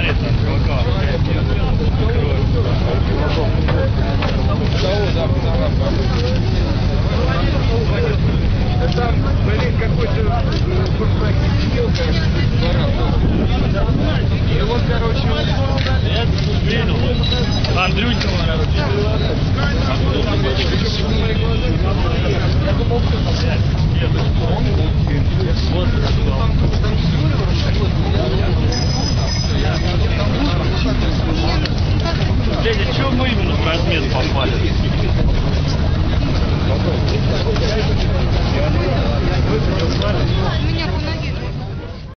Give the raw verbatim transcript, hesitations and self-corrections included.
Там, блин, какой-то и вот, короче, Андрюшка, я думал, Дядя, чего мы именно в размер попали? Меня